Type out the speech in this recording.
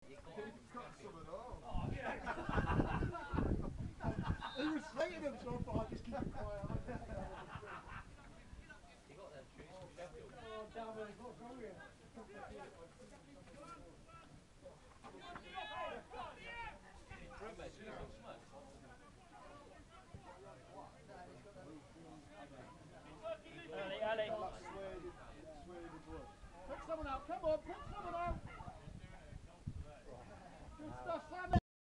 got some at all. Oh, yeah. He was slating him so far, just keep it quiet.